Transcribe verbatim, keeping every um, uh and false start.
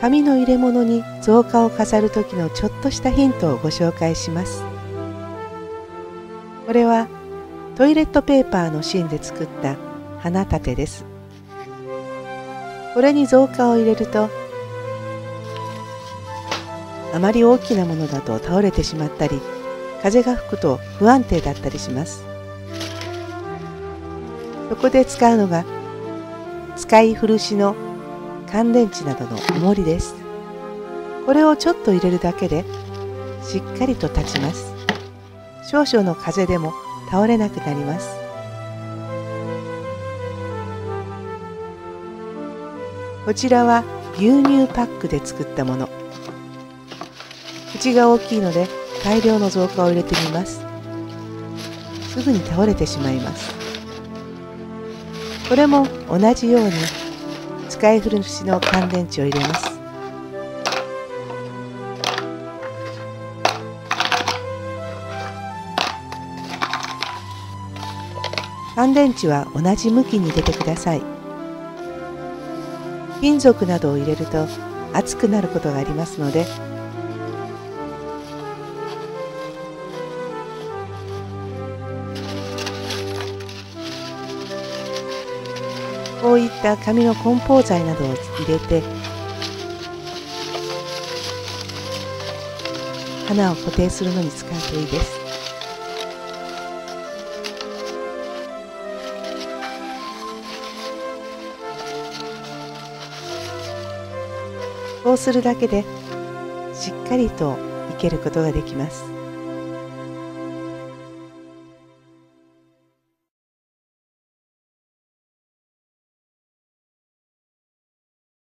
紙の入れ物に造花を飾る時のちょっとしたヒントをご紹介します。これはトイレットペーパーの芯で作った花立てです。これに造花を入れると、あまり大きなものだと倒れてしまったり、風が吹くと不安定だったりします。そこで使うのが使い古しの乾電池などの重りです。これをちょっと入れるだけでしっかりと立ちます。少々の風でも倒れなくなります。こちらは牛乳パックで作ったもの。口が大きいので大量の造花を入れてみます。すぐに倒れてしまいます。これも同じように使い古しの乾電池を入れます。乾電池は同じ向きに入れてください。金属などを入れると熱くなることがありますので、こういった紙の梱包材などを入れて花を固定するのに使うといいです。こうするだけでしっかりと生けることができます。